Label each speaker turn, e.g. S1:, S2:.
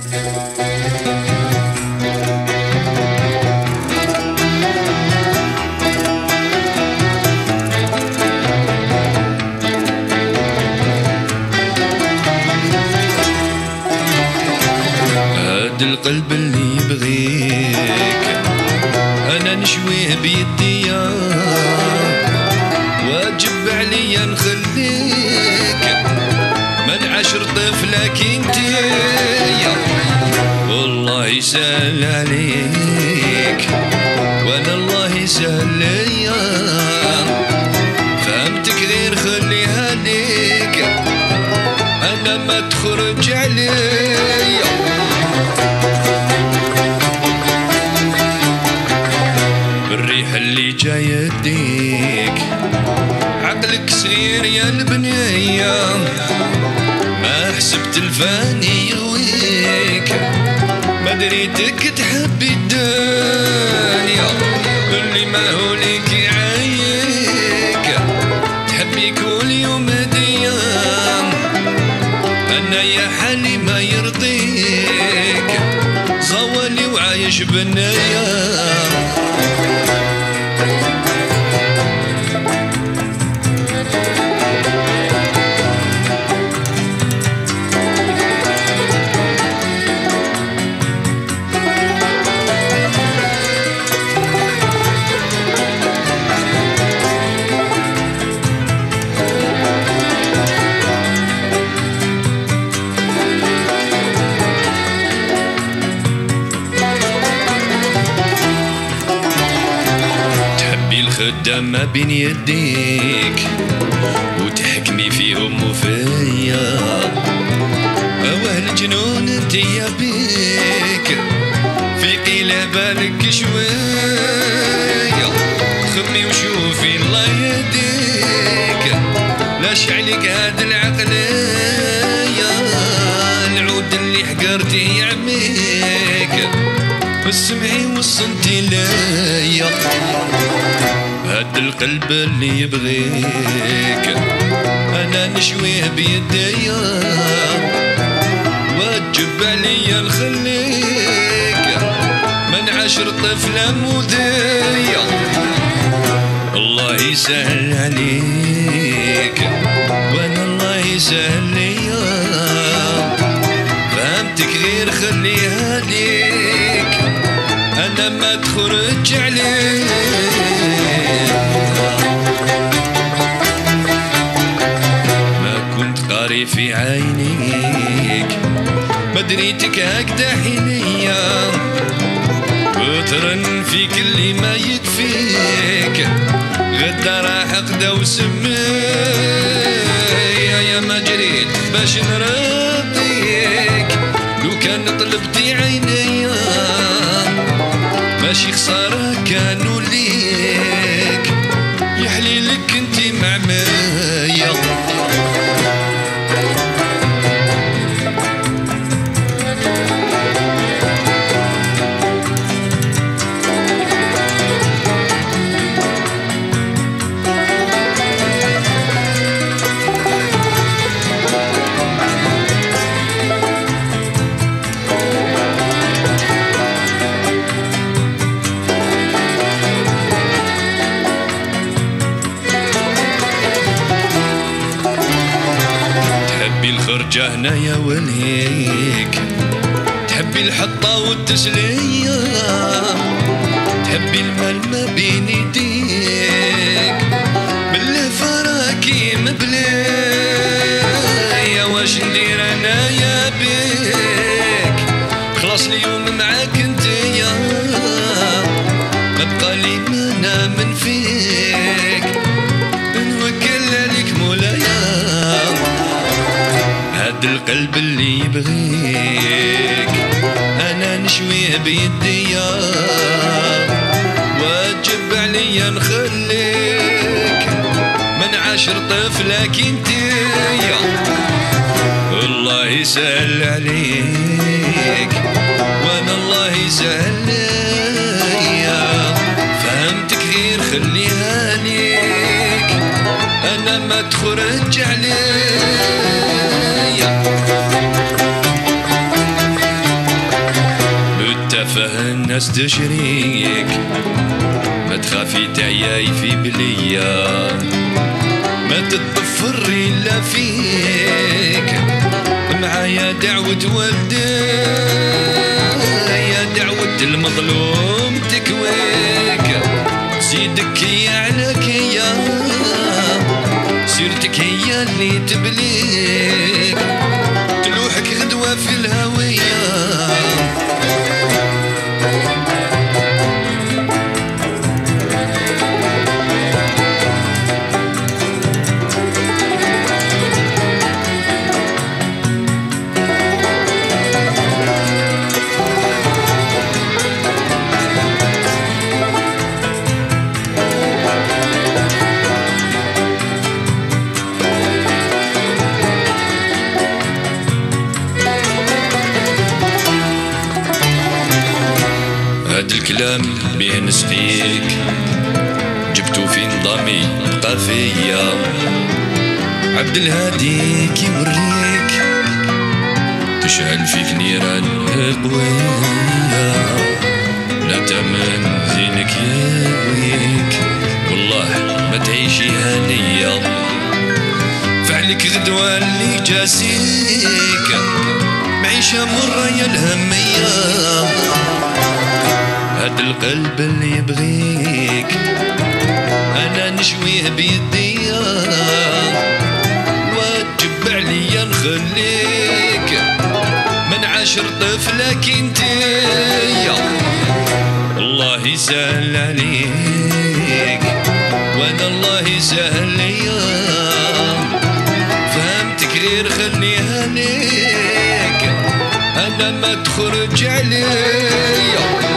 S1: هاد القلب اللي يبغيك انا نشويه بيدي، واجب عليا نخليك من 10 طفلك انتي، والله يسهل عليك وانا الله يسهل ليا، فهمتك غير خليها ليك انا ما تخرج عليا. بالريح اللي جاي يديك عقلك صغير يا البنية، ما حسبت الفاني يغويك، ما دريتك تحبي الدنيا، اللي ما هو ليك يعيك، تحبي كل يوم هدية، انا يا حالي ما يرضيك، زوالي وعايش بالنية. الخدام ما بين يديك وتحكمي فيهم وفيا، اوه الجنون انت يا بيك، فيقي لبالك شوية، خمي وشوفي الله يهديك، لاش عليك هاد العقلية، العود اللي حقرتي يعميك، اسمعي وصلتي ليا. هاد القلب اللي يبغيك انا نشويه بيديا، واجب عليا نخليك من 10 طفلة مذية، الله يسهل عليك وانا الله يسهل ليا، فهمتك غير خليها ليك انا ما تخرج عليك. ما كنت قاري في عينيك، ما دريتك هكذا حنية، وترن فيك اللي ما يكفيك، غدا راح اقدا وسمية، يا ما جريت باش نرضيك، لو كان طلبتي عينيا ماشي خسارة كانوا ليك، يحليلك انتي معمية. تحبي الخرجة هنايا ونهيك، تحبي الحطة والتسلية، تحبي المال ما بين يديك، بالله فراكي مبلية، واش ندير انايا بيك، خلاص اليوم معاك انتيا، ما بقى لي منا من فيك، نوكل عليك مولايا. هاد القلب اللي يبغيك انا نشويه بيديا، واجب عليا نخليك من 10 طفلك انتيا، الله يسهل عليك وانا الله يسهل ليا، فهمتك غير خليها ليك انا ما تخرج عليا. تافه الناس تشريك، ما تخافي تعياي في بلية، ما تتضفر إلا فيك، معايا دعوة والديا، دعوة المظلوم تكويك، زيدك يا عليك يا سيرتك هي اللي تبليك، تلوحك غدوة في الهوية. هاد الكلام بيه نسقيك، جبتو في نظامي بقى فيا، عبد الهادي كيوريك، تشعل فيك نيران قوية، لا تمن زينك ياويك، والله ما تعيشي هانية، فعلك غدوة اللي جاسيك، معيشة مرة يا الهمية، هاد القلب اللي يبغيك انا نشويه بيديا، واجب عليا نخليك من 10 طفلك انتيا، الله يسهل عليك وانا الله يسهل ليا، فهمتك غير خليها ليك، انا ما تخرج عليا.